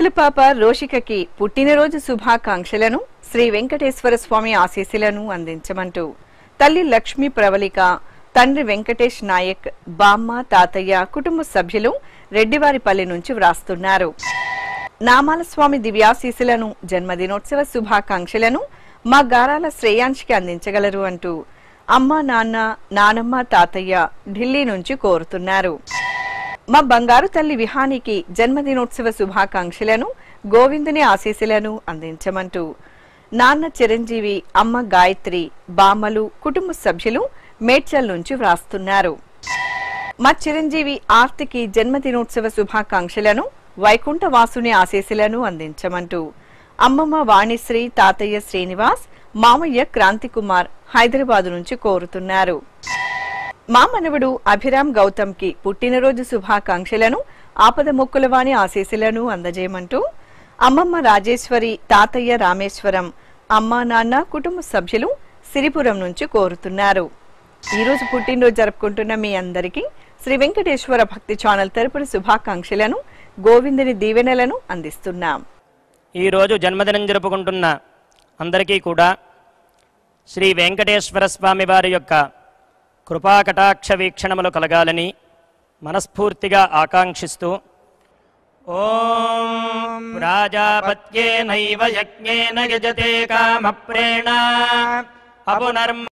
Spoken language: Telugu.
పాప రోషికకి పుట్టినరోజు శుభాకాంక్షలను శ్రీ వెంకటేశ్వర స్వామి ఆశీస్సులను అందించమంటూ తల్లి లక్ష్మీ ప్రవళిక, తండ్రి వెంకటేష్ నాయక్, బామ్మ, తాతయ్య, కుటుంబ సభ్యులు రెడ్డివారిపల్లి నుంచి వ్రాస్తున్నారు. నామాల స్వామి దివ్యాశీస్సులను, జన్మదినోత్సవ శుభాకాంక్షలను మా గారాల శ్రేయాంష్కి అందించగలరు అంటూ అమ్మ, నాన్న, నానమ్మ, తాతయ్య ఢిల్లీ నుంచి కోరుతున్నారు. మా బంగారు తల్లి విహానికి జన్మదినోత్సవ శుభాకాంక్షలను, గోవిందుని ఆశీస్సులను అందించమంటూ నాన్న చిరంజీవి, అమ్మ గాయత్రి, బామ్మలు, కుటుంబ సభ్యులు మేడ్చల్ నుంచి వ్రాస్తున్నారు. మా చిరంజీవి ఆర్తికి జన్మదినోత్సవ శుభాకాంక్షలను, వైకుంఠ వాసుని ఆశీస్సులను అందించమంటూ అమ్మమ్మ వాణిశ్రీ, తాతయ్య శ్రీనివాస్, మామయ్య క్రాంతికుమార్ హైదరాబాద్ నుంచి కోరుతున్నారు. మా మనవడు అభిరామ్ గౌతమ్ కి పుట్టినరోజు శుభాకాంక్షలను, ఆపద మొక్కులవాణి ఆశీస్సులను అందజేయమంటూ అమ్మమ్మ రాజేశ్వరి, తాతయ్య రామేశ్వరం, అమ్మా నాన్న, కుటుంబ సభ్యులు సిరిపురం నుంచి కోరుతున్నారు. ఈ రోజు పుట్టినరోజు జరుపుకుంటున్న మీ అందరికీ శ్రీ వెంకటేశ్వర భక్తి ఛానల్ తరపున శుభాకాంక్షలను, గోవిందుని దీవెనలను అందిస్తున్నాం. ఈ రోజు జన్మదినం జరుపుకుంటున్న అందరికీ కూడా శ్రీ వెంకటేశ్వర స్వామి వారి యొక్క కృపాకటాక్ష వీక్షణములు కలగాలని మనస్ఫూర్తిగా ఆకాంక్షిస్తూ ఓం రాజాపత్యేనైవ యజ్ఞేన యజతే కామప్రేణ అపునర్మ